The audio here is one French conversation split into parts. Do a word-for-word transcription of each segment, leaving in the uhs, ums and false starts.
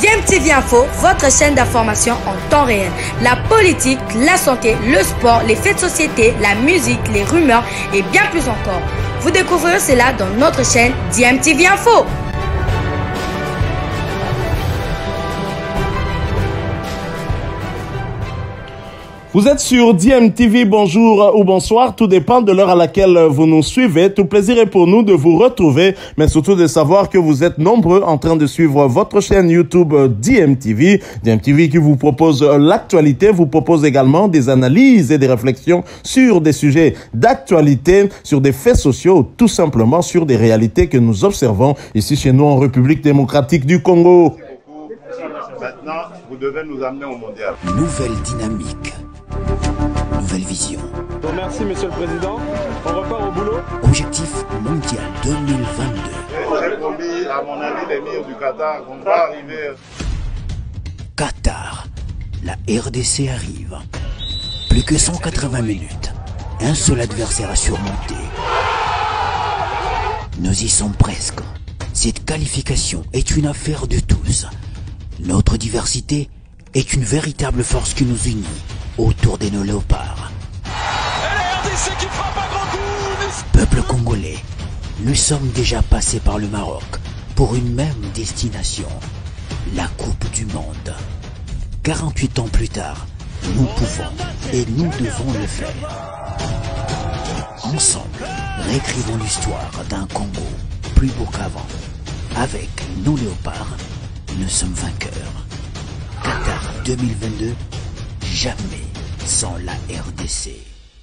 M T V Info, votre chaîne d'information en temps réel. La politique, la santé, le sport, les faits de société, la musique, les rumeurs et bien plus encore. Vous découvrirez cela dans notre chaîne D M T V Info. Vous êtes sur D M T V, bonjour ou bonsoir, tout dépend de l'heure à laquelle vous nous suivez. Tout plaisir est pour nous de vous retrouver, mais surtout de savoir que vous êtes nombreux en train de suivre votre chaîne YouTube D M T V. D M T V qui vous propose l'actualité, vous propose également des analyses et des réflexions sur des sujets d'actualité, sur des faits sociaux, tout simplement sur des réalités que nous observons ici chez nous en République démocratique du Congo. Maintenant, vous devez nous amener au mondial. Nouvelle dynamique. Nouvelle vision. Merci Monsieur le Président. On repart au boulot. Objectif mondial deux mille vingt-deux. J'ai promis à mon ami l'émir du Qatar qu'on va arriver. Qatar. La R D C arrive. Plus que cent quatre-vingts minutes. Un seul adversaire à surmonter. Nous y sommes presque. Cette qualification est une affaire de tous. Notre diversité est une véritable force qui nous unit autour de nos léopards. Et la R D C qui frappe un grand coup. Peuple congolais, nous sommes déjà passés par le Maroc pour une même destination, la Coupe du Monde. quarante-huit ans plus tard, nous pouvons et nous devons le faire. Ensemble, réécrivons l'histoire d'un Congo plus beau qu'avant. Avec nos léopards, nous sommes vainqueurs. Qatar deux mille vingt-deux, jamais sans la R D C.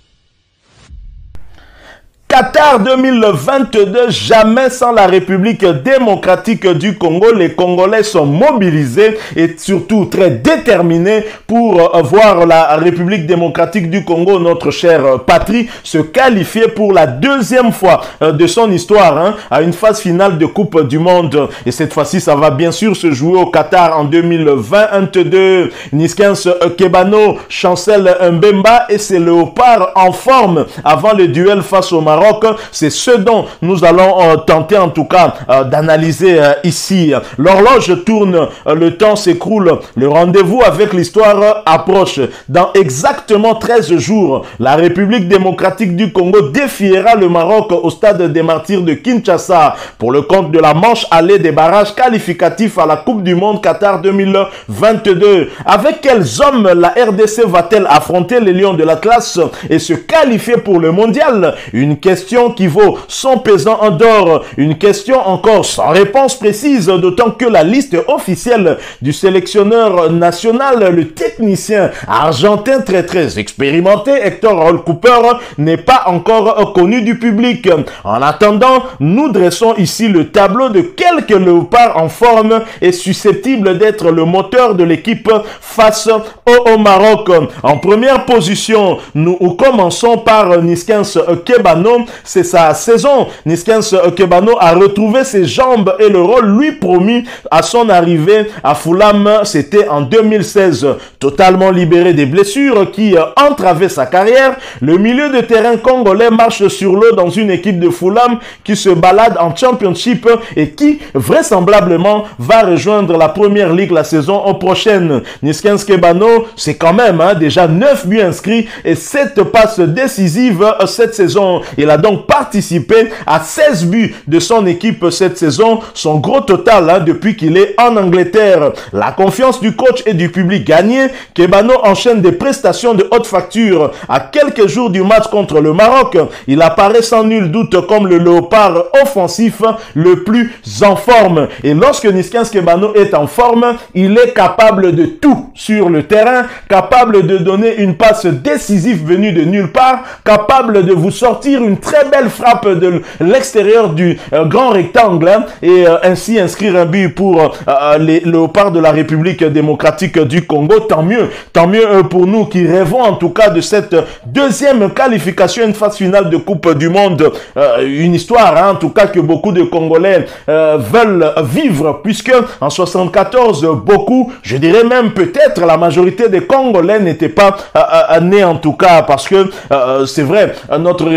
Qatar deux mille vingt-deux, jamais sans la République démocratique du Congo. Les Congolais sont mobilisés et surtout très déterminés pour voir la République démocratique du Congo, notre chère patrie, se qualifier pour la deuxième fois de son histoire hein, à une phase finale de Coupe du Monde. Et cette fois-ci, ça va bien sûr se jouer au Qatar en deux mille vingt-deux. Niskens Kebano chancelle Mbemba et ses léopards en forme avant le duel face au Maroc. C'est ce dont nous allons euh, tenter en tout cas euh, d'analyser euh, ici. L'horloge tourne, euh, le temps s'écroule, le rendez-vous avec l'histoire euh, approche. Dans exactement treize jours, la République démocratique du Congo défiera le Maroc au stade des Martyrs de Kinshasa pour le compte de la manche allée des barrages qualificatifs à la Coupe du Monde Qatar deux mille vingt-deux. Avec quels hommes la R D C va-t-elle affronter les Lions de l'Atlas et se qualifier pour le mondial? Une question qui vaut son pesant en d'or, une question encore sans réponse précise, d'autant que la liste officielle du sélectionneur national, le technicien argentin très très expérimenté Hector Holcooper, n'est pas encore connue du public. En attendant, nous dressons ici le tableau de quelques léopards en forme et susceptibles d'être le moteur de l'équipe face au, au Maroc. En première position, nous commençons par Niskens Kebano. C'est sa saison. Niskens Kebano a retrouvé ses jambes et le rôle lui promis à son arrivée à Fulham, c'était en deux mille seize. Totalement libéré des blessures qui entravaient sa carrière, le milieu de terrain congolais marche sur l'eau dans une équipe de Fulham qui se balade en Championship et qui vraisemblablement va rejoindre la première ligue la saison prochaine. Niskens Kebano, c'est quand même hein, déjà neuf buts inscrits et sept passes décisives cette saison. Il a donc participé à seize buts de son équipe cette saison, son gros total hein, depuis qu'il est en Angleterre. La confiance du coach et du public gagnée, Kebano enchaîne des prestations de haute facture. À quelques jours du match contre le Maroc, il apparaît sans nul doute comme le léopard offensif le plus en forme. Et lorsque Niskens Kebano est en forme, il est capable de tout sur le terrain, capable de donner une passe décisive venue de nulle part, capable de vous sortir une très belle frappe de l'extérieur du euh, grand rectangle hein, et euh, ainsi inscrire un but pour euh, les léopards de la République démocratique du Congo. Tant mieux, tant mieux euh, pour nous qui rêvons en tout cas de cette deuxième qualification, une phase finale de Coupe du Monde. Euh, une histoire hein, en tout cas que beaucoup de Congolais euh, veulent vivre puisque en soixante-quatorze, beaucoup, je dirais même peut-être la majorité des Congolais n'étaient pas euh, euh, nés en tout cas parce que euh, c'est vrai, notre République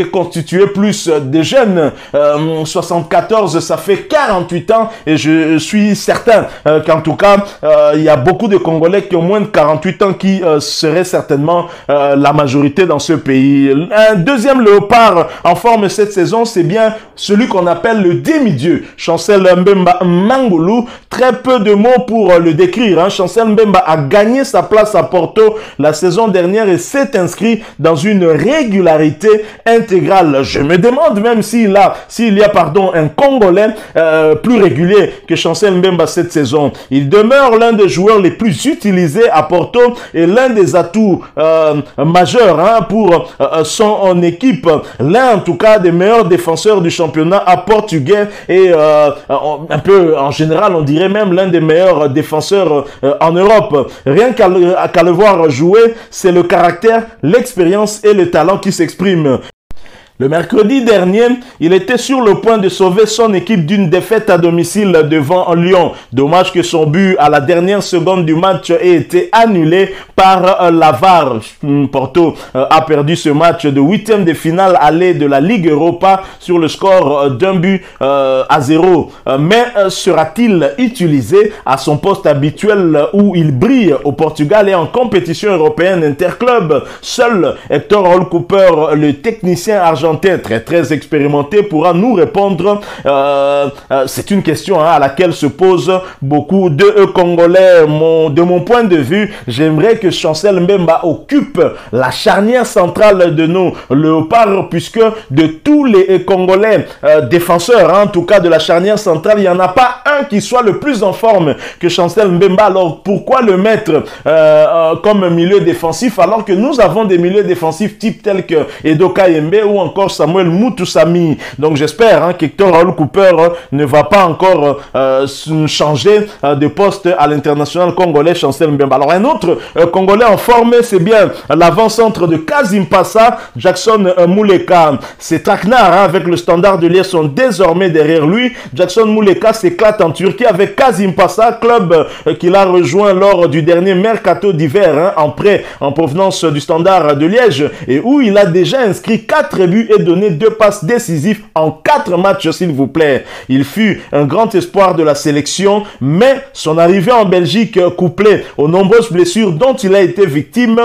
constitué plus de jeunes. Euh, soixante-quatorze, ça fait quarante-huit ans et je suis certain euh, qu'en tout cas, euh, il y a beaucoup de Congolais qui ont moins de quarante-huit ans qui euh, seraient certainement euh, la majorité dans ce pays. Un deuxième léopard en forme cette saison, c'est bien celui qu'on appelle le demi-dieu, Chancel Mbemba Mangulu. Très peu de mots pour euh, le décrire. Hein. Chancel Mbemba a gagné sa place à Porto la saison dernière et s'est inscrit dans une régularité intégrale. Je me demande même s'il a, s'il y a pardon, un Congolais euh, plus régulier que Chancel Mbemba cette saison. Il demeure l'un des joueurs les plus utilisés à Porto et l'un des atouts euh, majeurs hein, pour euh, son équipe. L'un en tout cas des meilleurs défenseurs du championnat à portugais et euh, un peu en général on dirait même l'un des meilleurs défenseurs euh, en Europe. Rien qu'à le, qu'à le voir jouer, c'est le caractère, l'expérience et le talent qui s'expriment. Le mercredi dernier, il était sur le point de sauver son équipe d'une défaite à domicile devant Lyon. Dommage que son but à la dernière seconde du match ait été annulé par la V A R. Porto a perdu ce match de huitième de finale aller de la Ligue Europa sur le score d'un but à zéro. Mais sera-t-il utilisé à son poste habituel où il brille au Portugal et en compétition européenne interclub? Seul Hector Raul Cooper, le technicien argentin très très expérimenté, pourra nous répondre. Euh, euh, c'est une question hein, à laquelle se posent beaucoup de Congolais. Mon, de mon point de vue, j'aimerais que Chancel Mbemba occupe la charnière centrale de nos léopards, puisque de tous les Congolais euh, défenseurs, hein, en tout cas de la charnière centrale, il n'y en a pas un qui soit le plus en forme que Chancel Mbemba. Alors pourquoi le mettre euh, euh, comme milieu défensif alors que nous avons des milieux défensifs type tels que Edo Kayembe ou encore Samuel Mutusami. Donc j'espère hein, qu'Hector Raul Cooper euh, ne va pas encore euh, changer euh, de poste à l'international congolais Chancel Mbemba. Alors un autre euh, Congolais en forme, c'est bien l'avant-centre de Kasimpasa, Jackson euh, Muleka. Ses traquenards hein, avec le Standard de Liège sont désormais derrière lui. Jackson Muleka s'éclate en Turquie avec Kasimpasa, club euh, qu'il a rejoint lors du dernier mercato d'hiver hein, en prêt en provenance du Standard de Liège et où il a déjà inscrit quatre buts et donné deux passes décisives en quatre matchs, s'il vous plaît. Il fut un grand espoir de la sélection, mais son arrivée en Belgique, couplée aux nombreuses blessures dont il a été victime,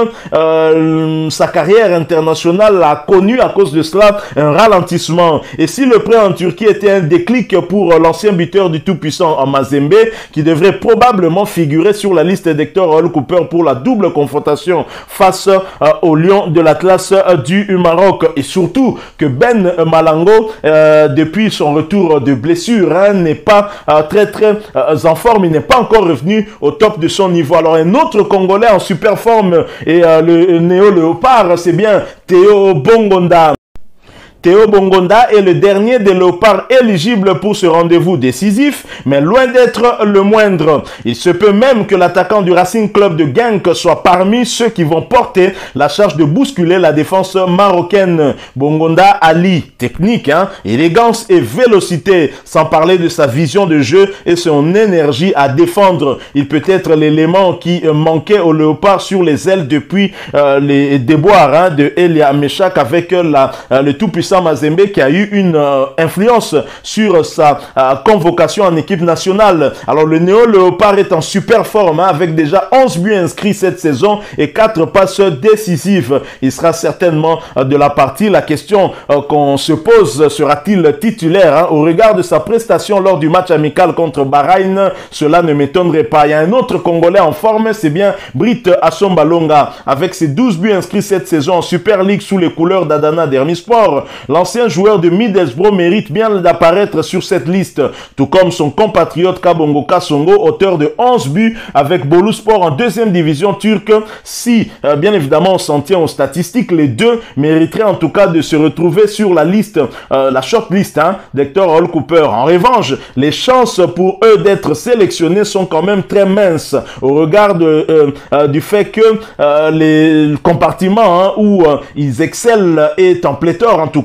euh, sa carrière internationale a connu à cause de cela un ralentissement. Et si le prêt en Turquie était un déclic pour l'ancien buteur du tout-puissant en Mazembe, qui devrait probablement figurer sur la liste d'Hector Raul Cooper pour la double confrontation face euh, au Lion de l'Atlas euh, du Maroc, et surtout que Ben Malango, euh, depuis son retour de blessure, hein, n'est pas euh, très très euh, en forme. Il n'est pas encore revenu au top de son niveau. Alors un autre Congolais en super forme et euh, le néo-léopard, c'est bien Théo Bongonda. Théo Bongonda est le dernier des léopards éligibles pour ce rendez-vous décisif, mais loin d'être le moindre. Il se peut même que l'attaquant du Racing Club de Genk soit parmi ceux qui vont porter la charge de bousculer la défense marocaine. Bongonda allie technique, hein, élégance et vélocité, sans parler de sa vision de jeu et son énergie à défendre. Il peut être l'élément qui manquait aux léopards sur les ailes depuis euh, les déboires hein, de Elia Meshak avec la, euh, le tout-puissant Mazembe qui a eu une euh, influence sur sa euh, convocation en équipe nationale. Alors le néo-léopard est en super forme hein, avec déjà onze buts inscrits cette saison et quatre passes décisives. Il sera certainement euh, de la partie. La question euh, qu'on se pose, sera-t-il titulaire hein, au regard de sa prestation lors du match amical contre Bahreïn? Cela ne m'étonnerait pas. Il y a un autre Congolais en forme, c'est bien Britt Assombalonga. Avec ses douze buts inscrits cette saison en Super League sous les couleurs d'Adana Dermisport, l'ancien joueur de Middlesbrough mérite bien d'apparaître sur cette liste, tout comme son compatriote Kabongo Kasongo, auteur de onze buts avec Boluspor en deuxième division turque. Si, euh, bien évidemment, on s'en tient aux statistiques, les deux mériteraient en tout cas de se retrouver sur la liste, euh, la shortlist hein, d'Hector Raul Cooper. En revanche, les chances pour eux d'être sélectionnés sont quand même très minces au regard de, euh, euh, du fait que euh, les compartiments hein, où euh, ils excellent est en pléthore, en tout cas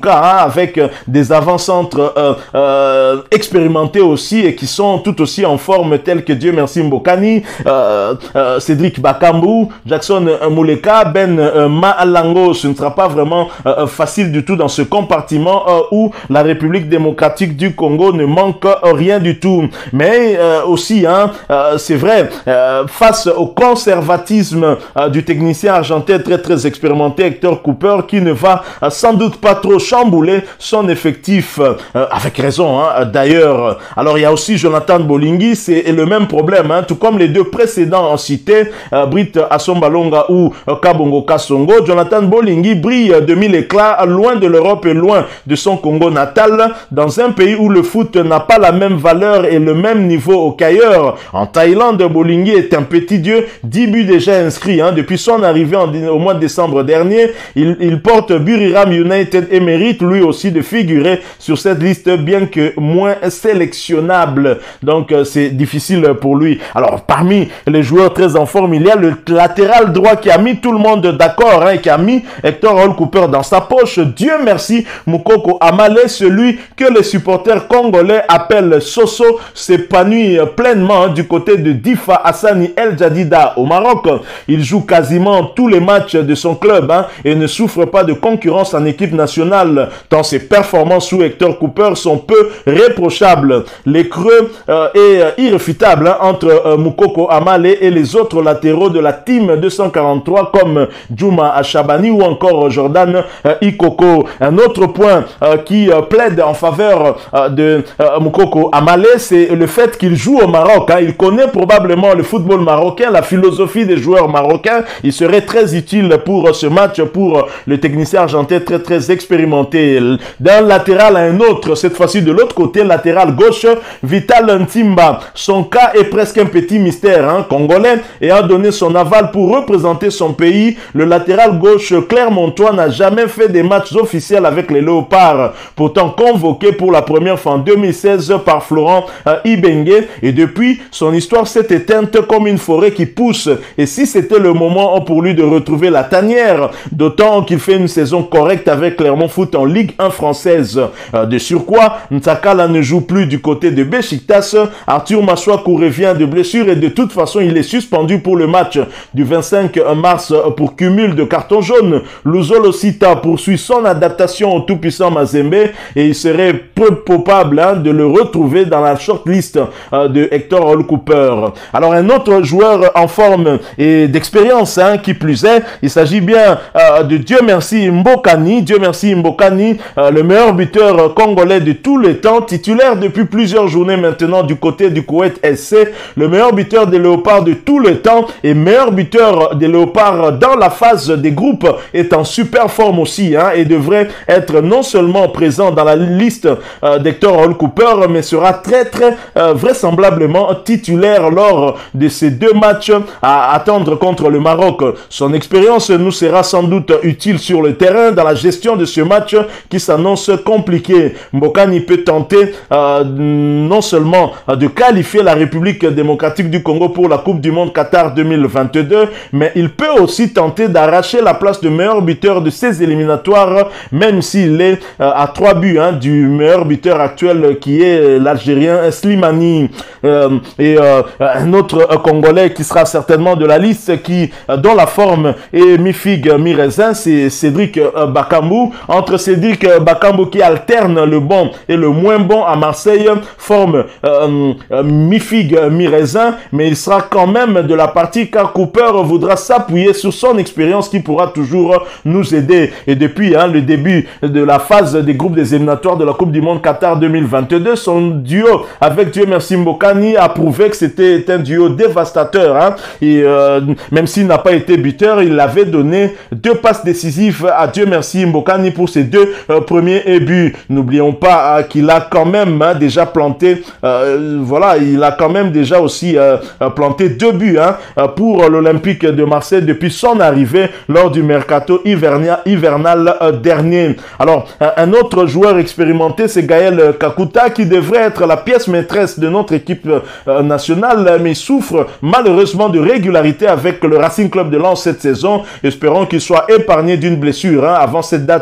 cas, hein, avec euh, des avant-centres euh, euh, expérimentés aussi et qui sont tout aussi en forme, tels que Dieu merci Mbokani, euh, euh, Cédric Bakambu, Jackson Mouleka, Ben euh, Maalango. Ce ne sera pas vraiment euh, facile du tout dans ce compartiment euh, où la République démocratique du Congo ne manque rien du tout. Mais euh, aussi, hein, euh, c'est vrai, euh, face au conservatisme euh, du technicien argentin très très expérimenté Hector Cooper, qui ne va euh, sans doute pas trop chambouler son effectif, euh, avec raison hein, d'ailleurs. Alors il y a aussi Jonathan Bolingui, c'est le même problème, hein, tout comme les deux précédents en cité, euh, Britt Assombalonga ou euh, Kabongo Kasongo. Jonathan Bolingui brille de mille éclats, loin de l'Europe et loin de son Congo natal, dans un pays où le foot n'a pas la même valeur et le même niveau qu'ailleurs. En Thaïlande, Bolingui est un petit dieu, dix buts déjà inscrits hein, depuis son arrivée en, au mois de décembre dernier. Il, il porte Buriram United et mérite lui aussi de figurer sur cette liste, bien que moins sélectionnable. Donc euh, c'est difficile pour lui. Alors parmi les joueurs très en forme, il y a le latéral droit qui a mis tout le monde d'accord, hein, qui a mis Hector Hall Cooper dans sa poche. Dieu merci, Moukoko Amale, celui que les supporters congolais appellent Soso, s'épanouit pleinement hein, du côté de Difa Hassani El Jadida au Maroc. Il joue quasiment tous les matchs de son club hein, et ne souffre pas de concurrence en équipe nationale, tant ses performances sous Hector Cooper sont peu réprochables. Les creux euh, est irréfutable hein, entre euh, Moukoko Amale et les autres latéraux de la team deux cent quarante-trois comme Juma Achabani ou encore Jordan euh, Ikoko. Un autre point euh, qui euh, plaide en faveur euh, de euh, Moukoko Amale, c'est le fait qu'il joue au Maroc. Hein. Il connaît probablement le football marocain, la philosophie des joueurs marocains. Il serait très utile pour ce match, pour le technicien argentin très très expérimenté. D'un latéral à un autre, cette fois-ci de l'autre côté, latéral gauche, Vital Ntimba. Son cas est presque un petit mystère. Hein. Congolais et a donné son aval pour représenter son pays. Le latéral gauche clermontois n'a jamais fait des matchs officiels avec les Léopards, pourtant convoqué pour la première fois en deux mille seize par Florent euh, Ibenge, et depuis son histoire s'est éteinte comme une forêt qui pousse. Et si c'était le moment pour lui de retrouver la tanière, d'autant qu'il fait une saison correcte avec Clermont Foot en Ligue un française. Euh, de surcroît, Ntakala ne joue plus du côté de Besiktas. Arthur Maswaku revient de blessure et de toute façon il est suspendu pour le match du vingt-cinq mars pour cumul de cartons jaunes. Luzolo Sita poursuit son adaptation au tout-puissant Mazembe et il serait peu probable hein, de le retrouver dans la shortlist euh, de Hector Hall Cooper. Alors un autre joueur en forme et d'expérience hein, qui plus est, il s'agit bien euh, de Dieu merci Mbokani. Dieu merci Mbokani, euh, le meilleur buteur congolais de tous les temps, titulaire depuis plusieurs journées maintenant du côté du Koweït S C, le meilleur buteur des Léopards de tous les temps et meilleur buteur des Léopards dans la phase des groupes, est en super forme aussi hein, et devrait être non seulement présent dans la liste euh, d'Hector Hall Cooper, mais sera très très euh, vraisemblablement titulaire lors de ces deux matchs à attendre contre le Maroc. Son expérience nous sera sans doute utile sur le terrain dans la gestion de ce match qui s'annonce compliqué. Mbokani peut tenter euh, non seulement de qualifier la République démocratique du Congo pour la Coupe du Monde Qatar deux mille vingt-deux, mais il peut aussi tenter d'arracher la place de meilleur buteur de ces éliminatoires, même s'il est euh, à trois buts hein, du meilleur buteur actuel qui est l'Algérien Slimani. Euh, et euh, un autre euh, Congolais qui sera certainement de la liste, qui euh, dont la forme est mi-figue, mi-raisin, c'est Cédric euh, Bakambu. Entre Cédric euh, Bakambu qui alterne le bon et le moins bon à Marseille, forme euh, euh, mi-figue, mi-raisin, mais il sera quand même de la partie car Cooper voudra s'appuyer sur son expérience qui pourra toujours nous aider. Et depuis hein, le début de la phase des groupes des éliminatoires de la Coupe du Monde Qatar deux mille vingt-deux, son duo avec Dieu merci Mbokani a prouvé que c'était un duo dévastateur. Hein. Et euh, même s'il n'a pas été buteur, il avait donné deux passes décisives à Dieu merci Mbokani pour ses deux euh, premiers buts. N'oublions pas euh, qu'il a quand même hein, déjà planté, euh, voilà, il a quand même déjà aussi euh, planté deux buts hein, pour l'Olympique de Marseille depuis son arrivée lors du mercato hivernal, hivernal euh, dernier. Alors, un autre joueur expérimenté, c'est Gaël Kakuta, qui devrait être la pièce maîtresse de notre équipe euh, nationale, mais il souffre malheureusement de régularité avec le Racing Club de Lens cette saison. Espérons qu'il soit épargné d'une blessure hein, avant cette date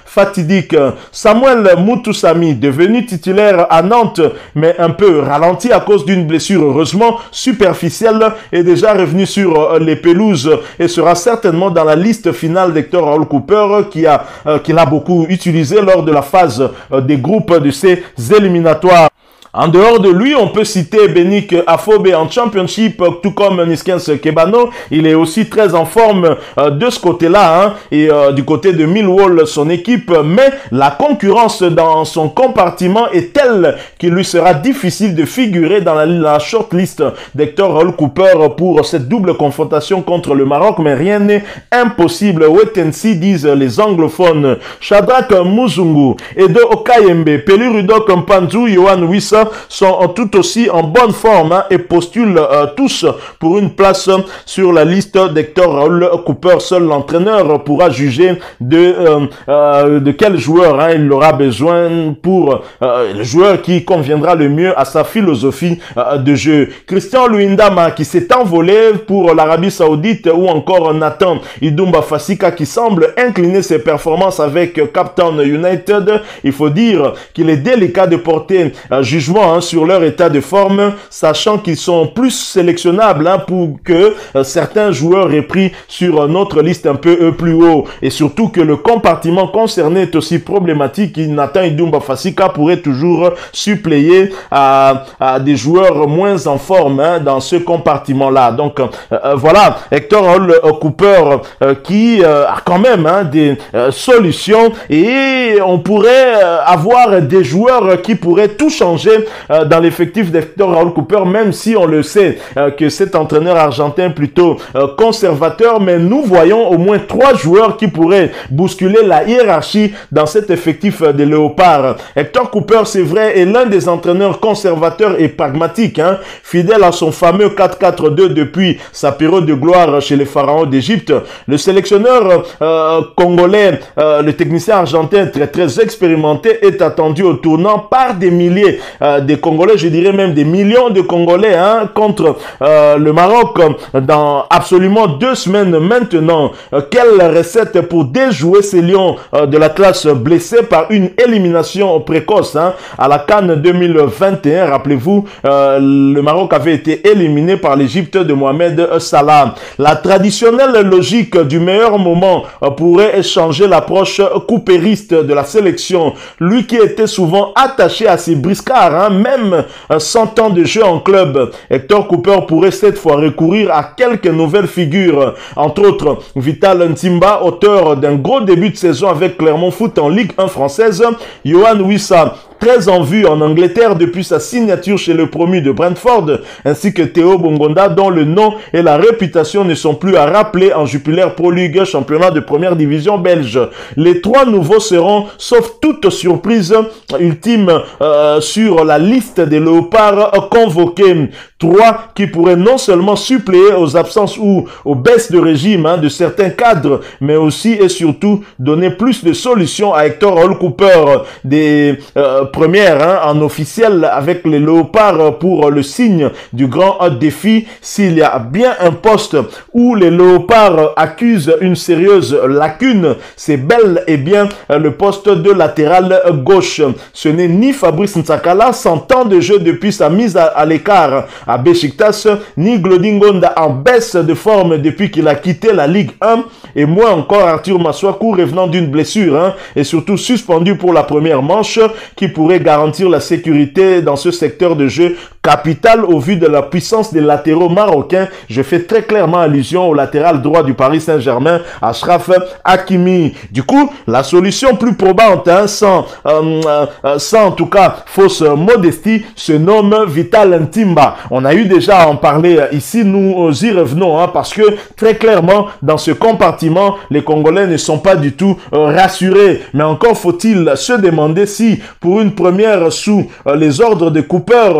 fatidique. Samuel Mutusami, devenu titulaire à Nantes, mais un peu ralenti à cause d'une blessure heureusement superficielle, est déjà revenu sur les pelouses et sera certainement dans la liste finale d'Hector Raoul Cooper qui a, euh, qu'il a beaucoup utilisé lors de la phase euh, des groupes de ces éliminatoires. En dehors de lui, on peut citer Benik Afobe en Championship, tout comme Niskens Kebano. Il est aussi très en forme euh, de ce côté-là, hein, et euh, du côté de Millwall, son équipe. Mais la concurrence dans son compartiment est telle qu'il lui sera difficile de figurer dans la, la shortlist d'Hector Raoul Cooper pour cette double confrontation contre le Maroc. Mais rien n'est impossible. Wait and see, disent les anglophones. Shadrack Muzungu, Edo Okayembe, Pelu Rudok Mpanzu, Yohan Wissa sont tout aussi en bonne forme, hein, et postulent euh, tous pour une place sur la liste d'Hector Raoul Cooper. Seul l'entraîneur pourra juger de, euh, euh, de quel joueur, hein, il aura besoin pour euh, le joueur qui conviendra le mieux à sa philosophie euh, de jeu. Christian Luindama qui s'est envolé pour l'Arabie Saoudite, ou encore Nathan Idumba Fasika qui semble incliner ses performances avec Captain United. Il faut dire qu'il est délicat de porter euh, jugement Hein, sur leur état de forme, sachant qu'ils sont plus sélectionnables, hein, pour que euh, certains joueurs aient pris sur euh, notre liste un peu euh, plus haut, et surtout que le compartiment concerné est aussi problématique. Nathan Idumba Fasika pourrait toujours suppléer à, à des joueurs moins en forme, hein, dans ce compartiment-là. Donc euh, euh, voilà, Hector Raoul euh, Cooper euh, qui euh, a quand même, hein, des euh, solutions, et on pourrait euh, avoir des joueurs qui pourraient tout changer Euh, dans l'effectif d'Hector Raoul Cooper, même si on le sait euh, que cet entraîneur argentin plutôt euh, conservateur, mais nous voyons au moins trois joueurs qui pourraient bousculer la hiérarchie dans cet effectif euh, des Léopards. Hector Cooper, c'est vrai, est l'un des entraîneurs conservateurs et pragmatiques, hein, fidèle à son fameux quatre quatre deux depuis sa période de gloire chez les pharaons d'Égypte. Le sélectionneur euh, congolais, euh, le technicien argentin très très expérimenté, est attendu au tournant par des milliers Euh, des Congolais, je dirais même des millions de Congolais, hein, contre euh, le Maroc euh, dans absolument deux semaines maintenant. Euh, quelle recette pour déjouer ces lions euh, de la classe blessés par une élimination précoce, hein, à la CAN deux mille vingt et un. Rappelez-vous, euh, le Maroc avait été éliminé par l'Égypte de Mohamed Salah. La traditionnelle logique du meilleur moment euh, pourrait changer l'approche coupériste de la sélection. Lui qui était souvent attaché à ses briscards, hein, même euh, cent ans de jeu en club. Hector Cooper pourrait cette fois recourir à quelques nouvelles figures, entre autres Vital Ntimba, auteur d'un gros début de saison avec Clermont Foot en Ligue un française, Yohan Wissa, très en vue en Angleterre depuis sa signature chez le promu de Brentford, ainsi que Théo Bongonda, dont le nom et la réputation ne sont plus à rappeler en Jupiler Pro League, championnat de première division belge. Les trois nouveaux seront, sauf toute surprise ultime, euh, sur la liste des Léopards convoqués. Trois qui pourraient non seulement suppléer aux absences ou aux baisses de régime, hein, de certains cadres, mais aussi et surtout donner plus de solutions à Hector Raoul Cooper. Des euh, premières, hein, en officiel avec les Léopards pour le signe du grand défi. S'il y a bien un poste où les Léopards accusent une sérieuse lacune, c'est bel et bien le poste de latéral gauche. Ce n'est ni Fabrice Ntsakala, cent ans de jeu depuis sa mise à, à l'écart à Besiktas, ni Glodingonda en baisse de forme depuis qu'il a quitté la Ligue un, et moins encore Arthur Maswaku revenant d'une blessure, hein, et surtout suspendu pour la première manche, qui pourrait garantir la sécurité dans ce secteur de jeu capital au vu de la puissance des latéraux marocains. Je fais très clairement allusion au latéral droit du Paris Saint-Germain, Achraf Hakimi. Du coup, la solution plus probante, hein, sans, euh, euh, sans en tout cas fausse modestie, se nomme Vital Ntimba. On a eu déjà à en parler ici, nous y revenons, hein, parce que très clairement, dans ce compartiment, les Congolais ne sont pas du tout euh, rassurés. Mais encore faut-il se demander si, pour une première sous euh, les ordres de Cooper, celui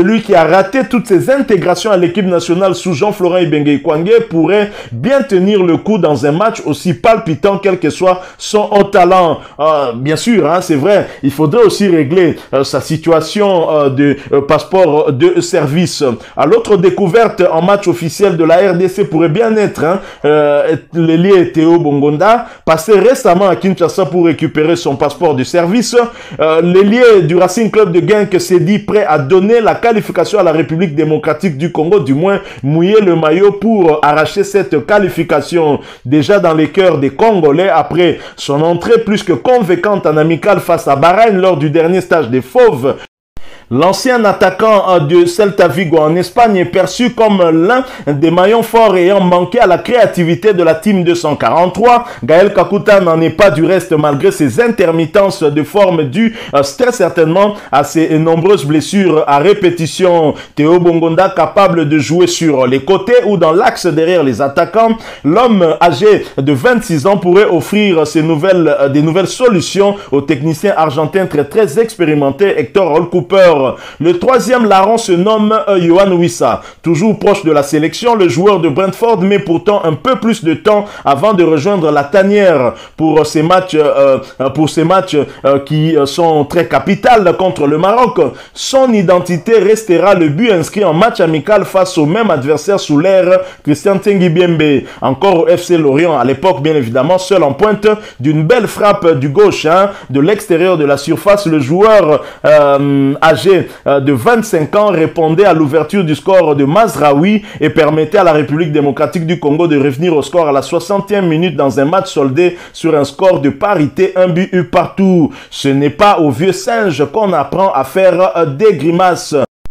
celui qui a raté toutes ses intégrations à l'équipe nationale sous Jean-Florent Ibenge Kwangé, pourrait bien tenir le coup dans un match aussi palpitant, quel que soit son haut talent. Euh, bien sûr, hein, c'est vrai, il faudrait aussi régler euh, sa situation euh, de euh, passeport de service. À l'autre découverte en match officiel de la R D C pourrait bien être hein, euh, l'ailier Théo Bongonda, passé récemment à Kinshasa pour récupérer son passeport de service. Euh, l'ailier du Racing Club de Genk s'est dit prêt à donner la qualification à la République démocratique du Congo, du moins mouiller le maillot pour arracher cette qualification. Déjà dans les cœurs des Congolais, après son entrée plus que convaincante en amical face à Bahreïn lors du dernier stage des Fauves, l'ancien attaquant de Celta Vigo en Espagne est perçu comme l'un des maillons forts ayant manqué à la créativité de la Team deux cent quarante-trois. Gaël Kakuta n'en est pas du reste malgré ses intermittences de forme dues très certainement à ses nombreuses blessures à répétition. Théo Bongonda capable de jouer sur les côtés ou dans l'axe derrière les attaquants. L'homme âgé de vingt-six ans pourrait offrir ses nouvelles, des nouvelles solutions au technicien argentin très très expérimenté Hector Holcooper. Le troisième larron se nomme Yohan Wissa. Toujours proche de la sélection, le joueur de Brentford met pourtant un peu plus de temps avant de rejoindre la tanière pour ces matchs, euh, pour ces matchs euh, qui sont très capitales contre le Maroc. Son identité restera le but inscrit en match amical face au même adversaire sous l'ère Christian Tengi Biembe. Encore au F C Lorient à l'époque, bien évidemment, seul en pointe d'une belle frappe du gauche hein, de l'extérieur de la surface. Le joueur euh, âgé de vingt-cinq ans répondait à l'ouverture du score de Mazraoui et permettait à la République démocratique du Congo de revenir au score à la soixantième minute dans un match soldé sur un score de parité, un but eu partout. Ce n'est pas au vieux singe qu'on apprend à faire des grimaces.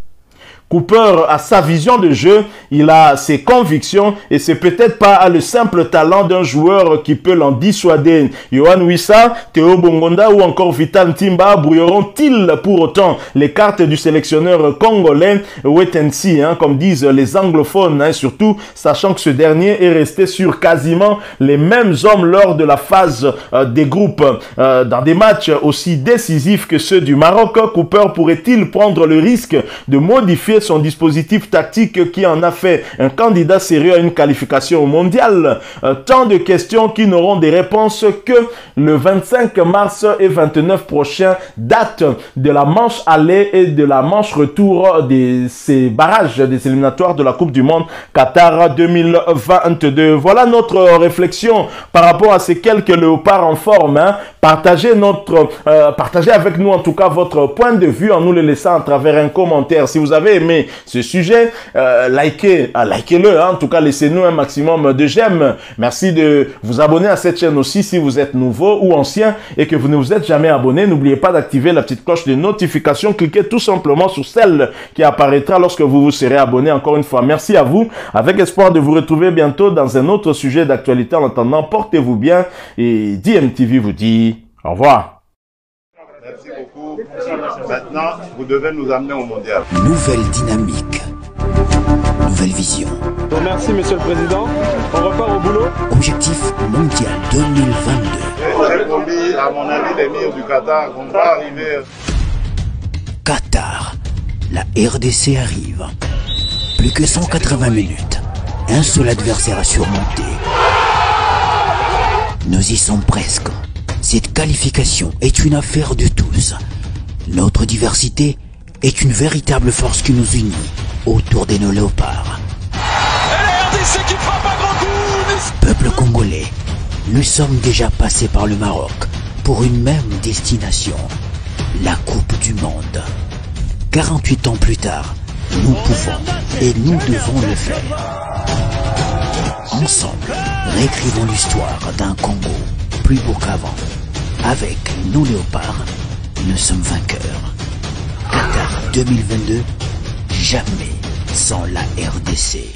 Cooper a sa vision de jeu, il a ses convictions et c'est peut-être pas le simple talent d'un joueur qui peut l'en dissuader. Yohan Wissa, Théo Bongonda ou encore Vital Ntimba brouilleront-ils pour autant les cartes du sélectionneur congolais? Wait and see, hein, comme disent les anglophones, hein, surtout sachant que ce dernier est resté sur quasiment les mêmes hommes lors de la phase euh, des groupes. Euh, dans des matchs aussi décisifs que ceux du Maroc, Cooper pourrait-il prendre le risque de modifier son dispositif tactique qui en a fait un candidat sérieux à une qualification au mondial? Euh, tant de questions qui n'auront des réponses que le vingt-cinq mars et vingt-neuf prochain, date de la manche aller et de la manche retour de ces barrages des éliminatoires de la Coupe du Monde Qatar deux mille vingt-deux. Voilà notre réflexion par rapport à ces quelques léopards en forme. Hein. Partagez, notre, euh, partagez avec nous en tout cas votre point de vue en nous le laissant à travers un commentaire. Si vous avez aimé ce sujet, euh, likez, ah, likez-le, hein. En tout cas laissez-nous un maximum de j'aime. Merci de vous abonner à cette chaîne aussi si vous êtes nouveau ou ancien et que vous ne vous êtes jamais abonné. N'oubliez pas d'activer la petite cloche de notification, cliquez tout simplement sur celle qui apparaîtra lorsque vous vous serez abonné. Encore une fois, merci à vous, avec espoir de vous retrouver bientôt dans un autre sujet d'actualité. En attendant, portez-vous bien et D M T V vous dit au revoir. Merci beaucoup. Maintenant, vous devez nous amener au mondial. Nouvelle dynamique. Nouvelle vision. Bon, merci, Monsieur le Président. On repart au boulot. Objectif mondial deux mille vingt-deux. J'ai promis à mon ami l'émir du Qatar qu'on va arriver. Qatar. La R D C arrive. Plus que cent quatre-vingts minutes. Un seul adversaire à surmonter. Nous y sommes presque. Cette qualification est une affaire de tous. Notre diversité est une véritable force qui nous unit autour de nos léopards. Et la R D C qui frappe un grand coup. Peuple congolais, nous sommes déjà passés par le Maroc pour une même destination, la Coupe du Monde. quarante-huit ans plus tard, nous pouvons et nous devons le faire. Ensemble, réécrivons l'histoire d'un Congo plus beau qu'avant. Avec nos léopards, nous sommes vainqueurs. Qatar deux mille vingt-deux, jamais sans la R D C.